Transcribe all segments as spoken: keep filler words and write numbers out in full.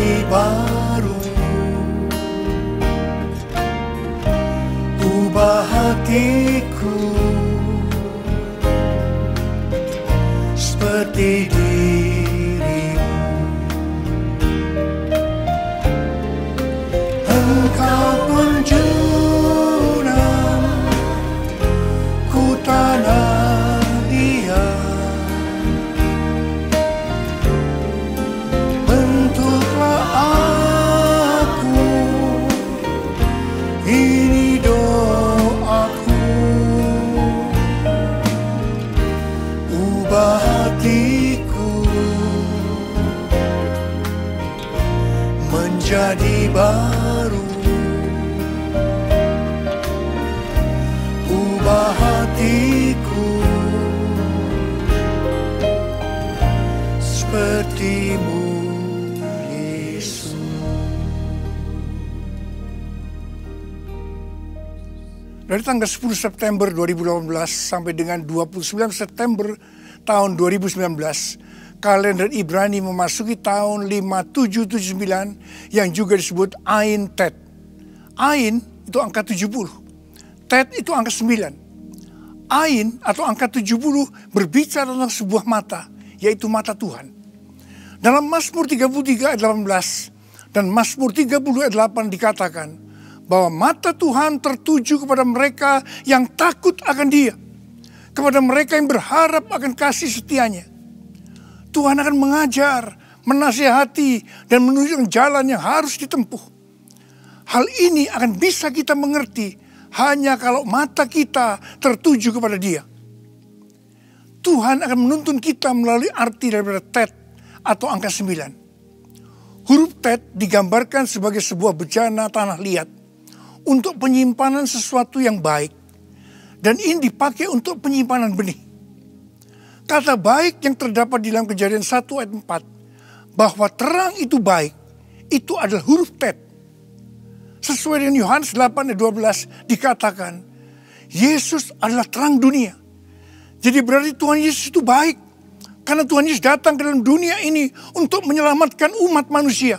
menjadi baru. Ubah hatiku seperti dirimu. Engkau penjuru, ku tanah dia. Bentuklah aku, ini doaku. Ubah hatiku menjadi baru. Ubah hatiku sepertimu, Yesus. Dari tanggal sepuluh September dua ribu delapan belas sampai dengan dua puluh sembilan September tahun dua ribu sembilan belas, kalender Ibrani memasuki tahun lima tujuh tujuh sembilan yang juga disebut Ain Tet. Ain itu angka tujuh puluh, Tet itu angka sembilan. Ain atau angka tujuh puluh berbicara tentang sebuah mata, yaitu mata Tuhan. Dalam Mazmur tiga puluh tiga ayat delapan belas dan Mazmur tiga puluh ayat delapan dikatakan bahwa mata Tuhan tertuju kepada mereka yang takut akan Dia, kepada mereka yang berharap akan kasih setianya. Tuhan akan mengajar, menasihati, dan menunjukkan jalan yang harus ditempuh. Hal ini akan bisa kita mengerti hanya kalau mata kita tertuju kepada Dia. Tuhan akan menuntun kita melalui arti daripada Tet atau angka sembilan. Huruf Tet digambarkan sebagai sebuah bejana tanah liat untuk penyimpanan sesuatu yang baik. Dan ini dipakai untuk penyimpanan benih. Kata baik yang terdapat di dalam Kejadian satu ayat empat, bahwa terang itu baik, itu adalah huruf Tet. Sesuai dengan Yohanes delapan ayat dua belas dikatakan, Yesus adalah terang dunia. Jadi berarti Tuhan Yesus itu baik. Karena Tuhan Yesus datang ke dalam dunia ini untuk menyelamatkan umat manusia.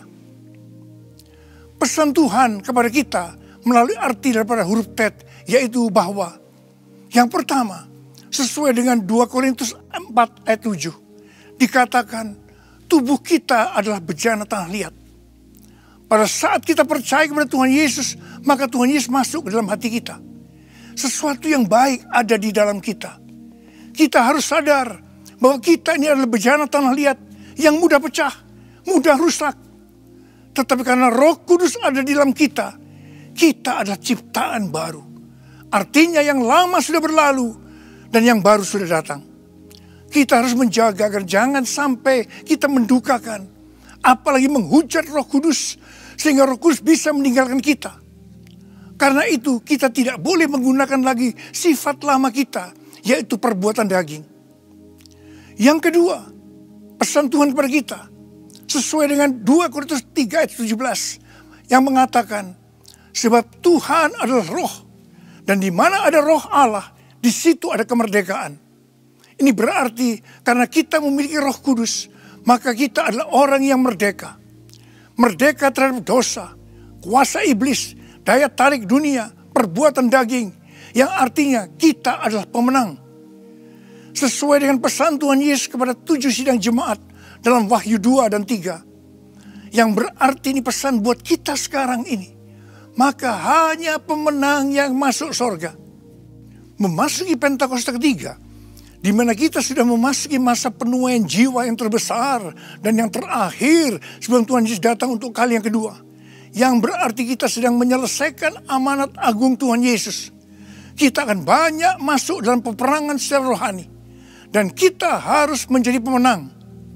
Pesan Tuhan kepada kita melalui arti daripada huruf Tet, yaitu bahwa yang pertama, sesuai dengan dua Korintus empat ayat tujuh, dikatakan tubuh kita adalah bejana tanah liat. Pada saat kita percaya kepada Tuhan Yesus, maka Tuhan Yesus masuk ke dalam hati kita. Sesuatu yang baik ada di dalam kita. Kita harus sadar bahwa kita ini adalah bejana tanah liat yang mudah pecah, mudah rusak. Tetapi karena Roh Kudus ada di dalam kita, kita adalah ciptaan baru. Artinya yang lama sudah berlalu dan yang baru sudah datang. Kita harus menjaga agar jangan sampai kita mendukakan, apalagi menghujat Roh Kudus, sehingga Roh Kudus bisa meninggalkan kita. Karena itu kita tidak boleh menggunakan lagi sifat lama kita, yaitu perbuatan daging. Yang kedua, pesan Tuhan kepada kita, sesuai dengan dua Korintus tiga ayat tujuh belas, yang mengatakan, sebab Tuhan adalah roh, dan di mana ada roh Allah, di situ ada kemerdekaan. Ini berarti karena kita memiliki Roh Kudus, maka kita adalah orang yang merdeka. Merdeka terhadap dosa, kuasa iblis, daya tarik dunia, perbuatan daging, yang artinya kita adalah pemenang. Sesuai dengan pesan Tuhan Yesus kepada tujuh sidang jemaat dalam Wahyu dua dan tiga, yang berarti ini pesan buat kita sekarang ini. Maka hanya pemenang yang masuk surga. Memasuki Pentakosta ketiga, di mana kita sudah memasuki masa penuaian jiwa yang terbesar dan yang terakhir sebelum Tuhan Yesus datang untuk kali yang kedua. Yang berarti kita sedang menyelesaikan amanat agung Tuhan Yesus. Kita akan banyak masuk dalam peperangan secara rohani. Dan kita harus menjadi pemenang.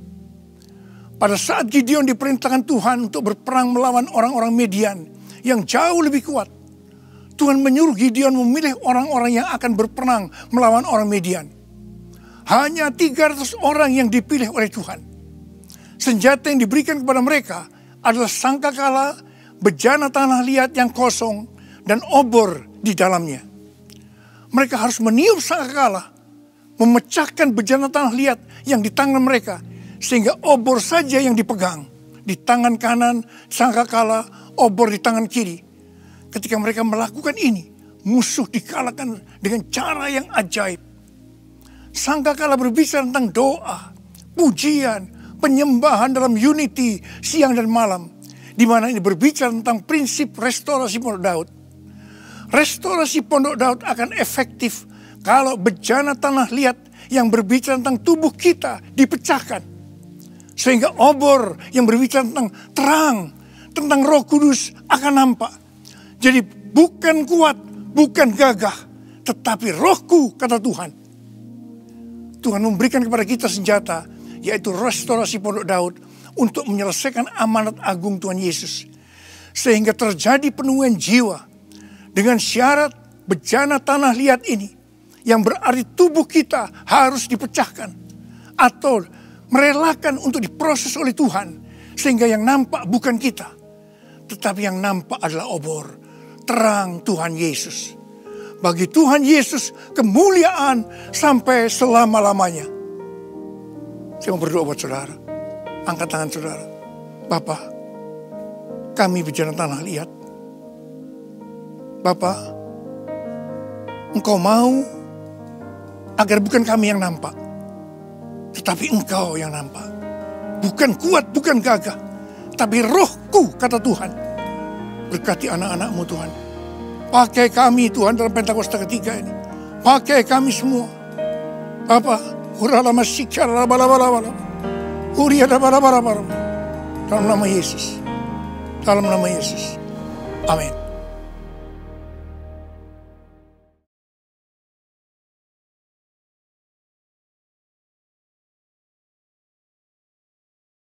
Pada saat Gideon diperintahkan Tuhan untuk berperang melawan orang-orang Midian yang jauh lebih kuat, Tuhan menyuruh Gideon memilih orang-orang yang akan berperang melawan orang Midian. Hanya tiga ratus orang yang dipilih oleh Tuhan. Senjata yang diberikan kepada mereka adalah sangkakala, bejana tanah liat yang kosong, dan obor di dalamnya. Mereka harus meniup sangkakala, memecahkan bejana tanah liat yang di tangan mereka, sehingga obor saja yang dipegang, di tangan kanan, sangkakala obor di tangan kiri. Ketika mereka melakukan ini, musuh dikalahkan dengan cara yang ajaib. Sangkakala berbicara tentang doa, pujian, penyembahan dalam unity siang dan malam. Di mana ini berbicara tentang prinsip restorasi Pondok Daud. Restorasi Pondok Daud akan efektif kalau bejana tanah liat yang berbicara tentang tubuh kita dipecahkan. Sehingga obor yang berbicara tentang terang, tentang Roh Kudus akan nampak. Jadi bukan kuat, bukan gagah, tetapi rohku, kata Tuhan. Tuhan memberikan kepada kita senjata, yaitu restorasi Pondok Daud, untuk menyelesaikan amanat agung Tuhan Yesus. Sehingga terjadi penemuan jiwa dengan syarat bejana tanah liat ini, yang berarti tubuh kita harus dipecahkan atau merelakan untuk diproses oleh Tuhan. Sehingga yang nampak bukan kita, tetapi yang nampak adalah obor, terang Tuhan Yesus. Bagi Tuhan Yesus kemuliaan sampai selama-lamanya. Saya mau berdoa buat saudara. Angkat tangan saudara. Bapa, kami bejana tanah liat. Bapa, Engkau mau agar bukan kami yang nampak, tetapi Engkau yang nampak. Bukan kuat, bukan gagah, tapi rohku, kata Tuhan. Berkati anak-anak-Mu Tuhan. Pakai kami Tuhan dalam Pentakosta ketiga ini. Pakai kami semua. Bapa, uralama sikara bala-bala-bala. Uriada bala-bala-bala. Dalam nama Yesus. Dalam nama Yesus. Amin.